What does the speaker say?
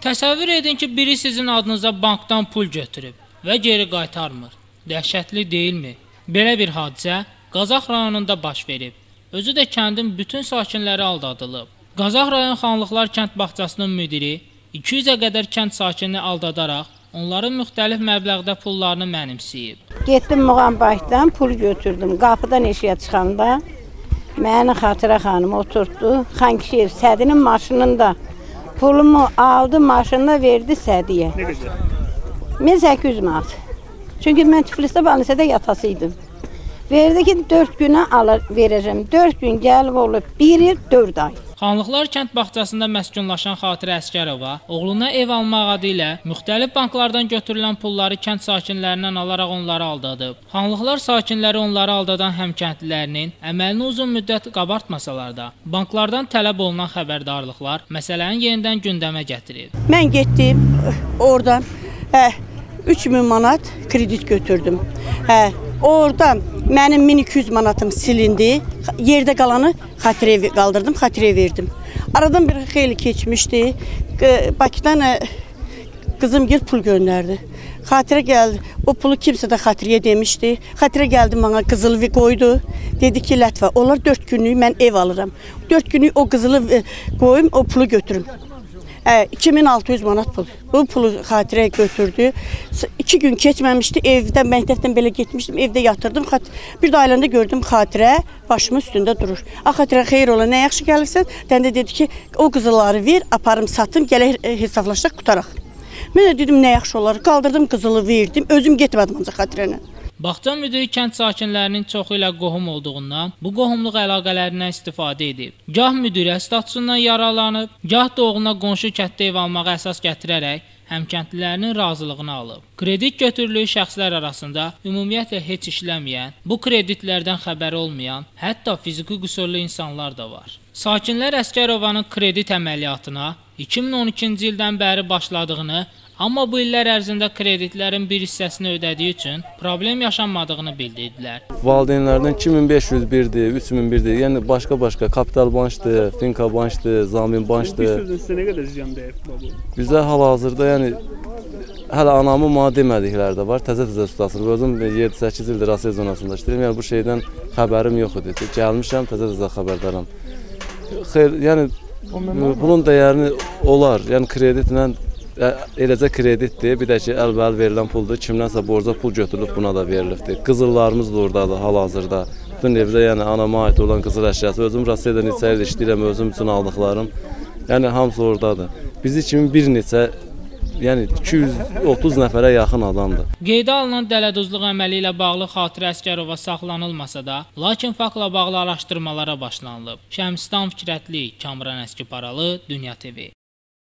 Təsəvvür edin ki, biri sizin adınıza bankdan pul götürüb və geri qaytarmır. Dəhşətli deyilmi? Belə bir hadisə Qazax rayonunda baş verib. Özü də kəndin bütün sakinləri aldadılıb. Qazax rayon Xanlıqlar kənd bağçasının müdiri 200-ə qədər kənd sakinini aldadaraq onların müxtəlif məbləğdə pullarını mənimsəyib. Getdim Muğan bankdan pul götürdüm. Qapıdan eşiyə çıxanda məni Xatırə xanım oturtdu. Xankişir Sədinin maşınında pulumu aldı, maşınına verdi Sədiyə. Ne kadar? 1800 manat. Çünki mən Tiflisdə Banisədə yatasıydım. Verdi ki 4 günə verəcəm. 4 gün gəlib olub 1 il 4 ay. Xanlıqlar kənd bağçasında məskunlaşan Xatirə Əsgərova oğluna ev almaq adı ilə müxtəlif banklardan götürülən pulları kənd sakinlərindən alaraq onları aldadıb. Xanlıqlar sakinləri onları aldadan həmkəndlilərinin əməlini uzun müddət qabartmasalar da, banklardan tələb olunan xəbərdarlıqlar məsələni yenidən gündəmə gətirib. Mən getdim oradan 3000 manat kredit götürdüm. Oradan mənim 1200 manatım silindi. Yerdə qalanı Xatirəyə qaldırdım, Xatirəyə verdim. Aradan bir xeyli keçmişdi. Bakıdan qızım gel pul göndərdi. Xatirə gəldi. O pulu kimsə də Xatirəyə demişdi. Xatirə gəldi bana qızılı qoydu. Dedi ki, Lətvə, onlar 4 günlük mən ev alıram. 4 günlük o qızılı qoyum, o pulu götürüm. 2600 manat pul. Bu pulu Xatirəyə götürdü. 2 gün keçməmişdi, evdən, məktəbdən belə getmişdim, evdə yatırdım. Bir də ailəndə gördüm Xatirə başımın üstündə durur. Xatirə, xeyir ola, nə yaxşı gəlirsən? Dəndə dedi ki, o qızılları ver, aparım, satım, gələk hesablaşaq, qutaraq. Mən də dedim, nə yaxşı olar, qaldırdım, qızılı verdim, özüm getmədim ancaq Xatirənə. Bağça müdiri kənd sakinlərinin çoxu ilə qohum olduğundan bu qohumluq əlaqələrindən istifadə edib. Gah müdirə statusundan yararlanıb, gah da oğluna qonşu kənddə ev almağa əsas gətirərək həmkəndlilərinin razılığını alıb. Kredit götürülüyü şəxslər arasında ümumiyyətlə heç işləməyən, bu kreditlərdən xəbəri olmayan, hətta fiziki qüsurlu insanlar da var. Sakinlər Əsgərovanın kredit əməliyyatına 2012-ci ildən bəri başladığını, amma bu illər ərzində kreditlərin bir hissəsini ödədiyi üçün problem yaşanmadığını bildirdilər. Valideynlərdən 2501-dir, 3001-dir, yəni başqa-başqa Kapital Bankdır, Finka Bankdır, Zamin Bankdır. Bir sözün sizə nə qədər ziyan dəyib baba? Bizə hal-hazırda, yəni hələ anamın mənə demədikləri də var, təzə tutasılıb. Özüm 7-8 ildir Asiya zonasında işləyirəm, yəni bu şeydən xəbərim yox idi. Gəlmişəm, təzə xəbərdaram. Xeyr, yəni bunun dəyərini olar, yəni kreditlə eləcə kreditdir, bir də ki, əlbəl verilən puldur, kimdənsə borca pul götürülüb buna da verilibdir. Qızıllarımız da oradadır hal-hazırda. Bütün evdə yəni anama aid olan qızıl əşyası, özüm Rusiyada neçə il işləyirəm, özüm üçün aldıqlarım, yəni hamısı oradadır. Bizi kimi bir neçə, yəni 230 nəfərə yaxın adamdır. Qeydə alınan dələduzluq əməli ilə bağlı Xatirə Əsgərova saxlanılmasa da, lakin faktla bağlı araşdırmalara başlanılıb. Şəmsdan Fikrətli, Kamran Əskiparalı, Dünya TV.